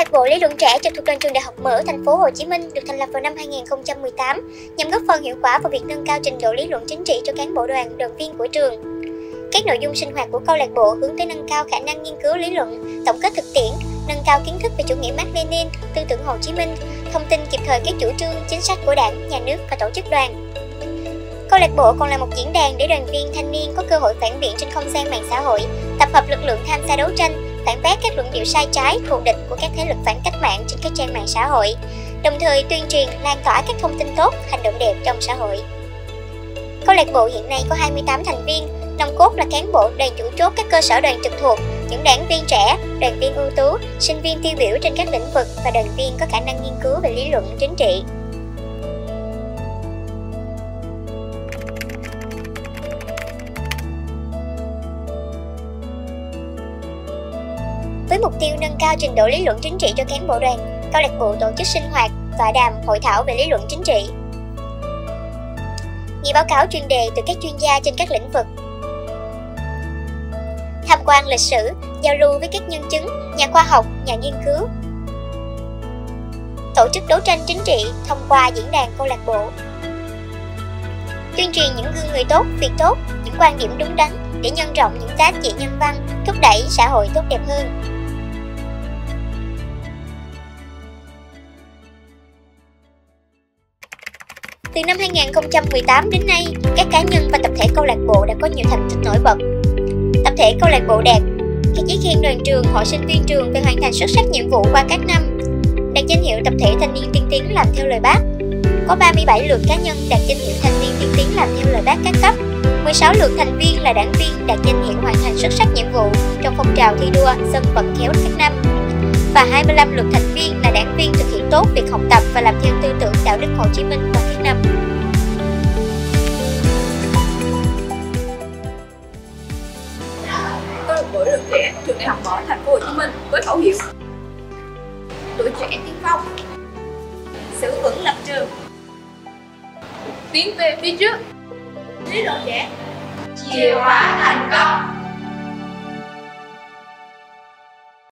lạc bộ lý luận trẻ trực thuộc đoàn trường Đại học Mở Thành phố Hồ Chí Minh được thành lập vào năm 2018 nhằm góp phần hiệu quả vào việc nâng cao trình độ lý luận chính trị cho cán bộ đoàn viên của trường. Các nội dung sinh hoạt của câu lạc bộ hướng tới nâng cao khả năng nghiên cứu lý luận, tổng kết thực tiễn, nâng cao kiến thức về chủ nghĩa Mác Lênin, tư tưởng Hồ Chí Minh, thông tin kịp thời các chủ trương, chính sách của Đảng, Nhà nước và tổ chức đoàn. Câu lạc bộ còn là một diễn đàn để đoàn viên thanh niên có cơ hội phản biện trên không gian mạng xã hội, tập hợp lực lượng tham gia đấu tranh, phản bác các luận điệu sai trái, thù địch của các thế lực phản cách mạng trên các trang mạng xã hội, đồng thời tuyên truyền, lan tỏa các thông tin tốt, hành động đẹp trong xã hội. Câu lạc bộ hiện nay có 28 thành viên, nòng cốt là cán bộ đoàn chủ chốt các cơ sở đoàn trực thuộc, những đảng viên trẻ, đoàn viên ưu tú, sinh viên tiêu biểu trên các lĩnh vực và đoàn viên có khả năng nghiên cứu về lý luận chính trị. Với mục tiêu nâng cao trình độ lý luận chính trị cho cán bộ đoàn, câu lạc bộ tổ chức sinh hoạt, tọa đàm, hội thảo về lý luận chính trị, nghe báo cáo chuyên đề từ các chuyên gia trên các lĩnh vực, tham quan lịch sử, giao lưu với các nhân chứng, nhà khoa học, nhà nghiên cứu, tổ chức đấu tranh chính trị thông qua diễn đàn câu lạc bộ, tuyên truyền những gương người tốt, việc tốt, những quan điểm đúng đắn để nhân rộng những giá trị nhân văn, thúc đẩy xã hội tốt đẹp hơn. Từ năm 2018 đến nay, các cá nhân và tập thể câu lạc bộ đã có nhiều thành tích nổi bật. Tập thể câu lạc bộ đạt các giấy khen đoàn trường, hội sinh viên trường về hoàn thành xuất sắc nhiệm vụ qua các năm, đạt danh hiệu tập thể thanh niên tiên tiến làm theo lời Bác. Có 37 lượt cá nhân đạt danh hiệu thanh niên tiên tiến làm theo lời Bác các cấp, 16 lượt thành viên là đảng viên đạt danh hiệu hoàn thành xuất sắc nhiệm vụ trong phong trào thi đua dân vận khéo các năm, và 25 lượt thành viên là đảng viên thực hiện tốt việc học tập và làm theo tư tưởng đạo đức Hồ Chí Minh qua các năm. Câu lạc bộ lý luận trẻ trường Đại học Mở Thành phố Hồ Chí Minh với khẩu hiệu tuổi trẻ tiên phong, giữ vững lập trường, tiến về phía trước. Lý luận trẻ, chìa khóa thành công.